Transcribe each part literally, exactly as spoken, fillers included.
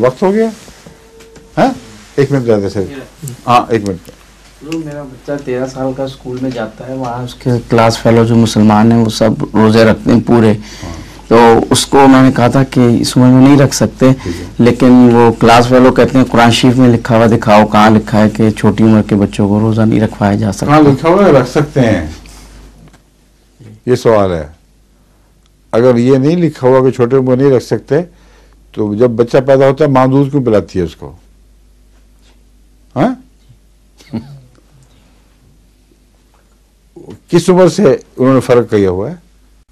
وقت ہو گیا. ہاں ایک منٹ رہتے سر. ہاں ایک منٹ. میرا بچہ تیرہ سال کا اسکول میں جاتا ہے, وہاں اس کے کلاس فیلو جو مسلمان ہیں وہ سب روزے رکھتے ہیں پورے. تو اس کو میں نے کہا تھا کہ اس عمر میں نہیں رکھ سکتے, لیکن وہ کلاس فیلو کہتے ہیں قرآن شریف میں لکھا ہوا دکھاؤ, کہاں لکھا ہے کہ چھوٹی عمر کے بچوں کو روزہ نہیں رکھوایا جا سکتا. کہاں لکھا ہوا ہے رکھ سکتے ہیں, یہ سوال ہے. اگر یہ نہیں لکھا ہوا کہ چھوٹے عمر نہیں رکھ سکتے تو جب بچہ پیدا ہوتا ہے ماں دودھ کیوں پلاتی ہے اس کو؟ ہاں کس عمر سے انہوں نے فرق کیا ہوا ہے؟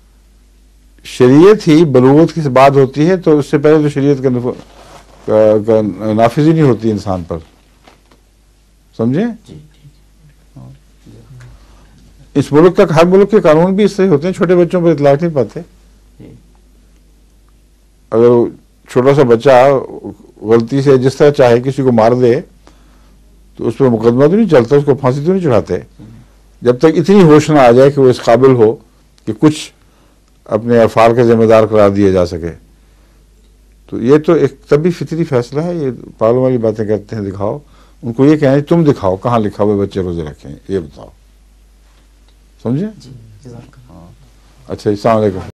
شریعت ہی بلوغت کی بات ہوتی ہے تو اس سے پہلے تو شریعت کا نافذ ہی نہیں ہوتی انسان پر, سمجھے؟ اس ملک تک ہر ملک کے قانون بھی اس سے ہوتے ہیں, چھوٹے بچوں پر اطلاق نہیں پاتے. اگر چھوٹا سا بچہ غلطی سے جس طرح چاہے کسی کو مار دے تو اس پہ مقدمہ تو نہیں چلتا, اس کو پھانسی تو نہیں چڑھاتے, جب تک اتنی ہوش نہ آ جائے کہ وہ اس قابل ہو کہ کچھ اپنے افعال کا ذمہ دار قرار دیا جا سکے. تو یہ تو ایک طبی فطری فیصلہ ہے. یہ پاگلوں والی باتیں کرتے ہیں دکھاؤ, ان کو یہ کہیں تم دکھاؤ کہاں لکھا ہوئے بچے روزے رکھیں, یہ بتاؤ, سمجھے؟ اچھا السلام علیکم.